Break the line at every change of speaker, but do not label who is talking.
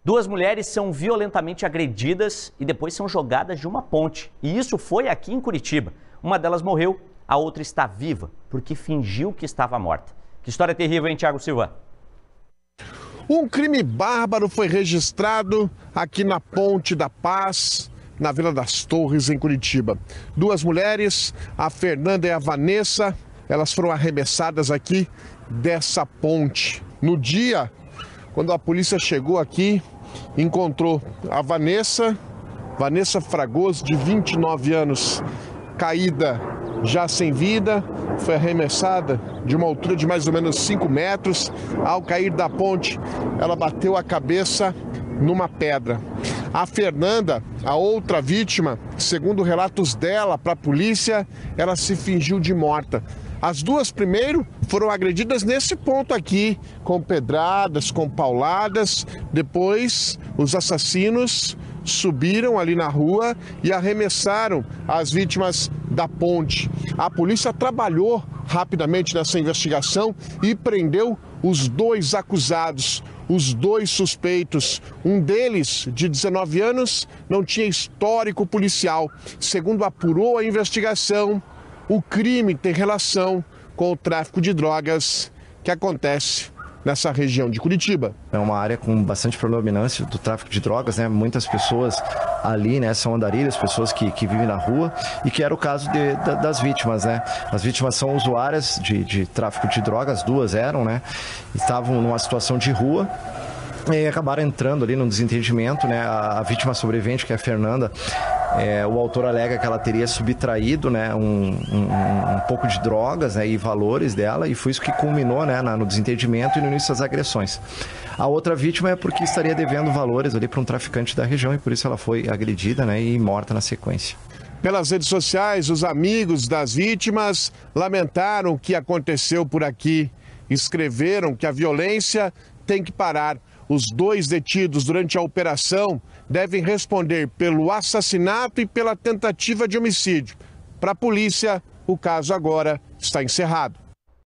Duas mulheres são violentamente agredidas e depois são jogadas de uma ponte. E isso foi aqui em Curitiba. Uma delas morreu, a outra está viva, porque fingiu que estava morta. Que história terrível, hein, Thiago Silva?
Um crime bárbaro foi registrado aqui na Ponte da Paz, na Vila das Torres, em Curitiba. Duas mulheres, a Fernanda e a Vanessa, elas foram arremessadas aqui dessa ponte. No dia, quando a polícia chegou aqui, encontrou a Vanessa Fragoso, de 29 anos, caída já sem vida, foi arremessada de uma altura de mais ou menos 5 metros. Ao cair da ponte, ela bateu a cabeça numa pedra. A Fernanda, a outra vítima, segundo relatos dela para a polícia, ela se fingiu de morta. As duas primeiro foram agredidas nesse ponto aqui, com pedradas, com pauladas. Depois, os assassinos subiram ali na rua e arremessaram as vítimas da ponte. A polícia trabalhou rapidamente nessa investigação e prendeu os dois acusados, os dois suspeitos. Um deles, de 19 anos, não tinha histórico policial. Segundo apurou a investigação, o crime tem relação com o tráfico de drogas que acontece nessa região de Curitiba.
É uma área com bastante predominância do tráfico de drogas, né? Muitas pessoas ali, né, são andarilhas, pessoas que vivem na rua, e que era o caso das vítimas, né? As vítimas são usuárias de tráfico de drogas, duas eram, né? Estavam numa situação de rua e acabaram entrando ali num desentendimento, né? A vítima sobrevivente, que é a Fernanda, o autor alega que ela teria subtraído, né, um pouco de drogas, né, e valores dela, e foi isso que culminou, né, no desentendimento e no início das agressões. A outra vítima é porque estaria devendo valores ali para um traficante da região, e por isso ela foi agredida, né, e morta na sequência.
Pelas redes sociais, os amigos das vítimas lamentaram o que aconteceu por aqui. Escreveram que a violência tem que parar. Os dois detidos durante a operação devem responder pelo assassinato e pela tentativa de homicídio. Para a polícia, o caso agora está encerrado.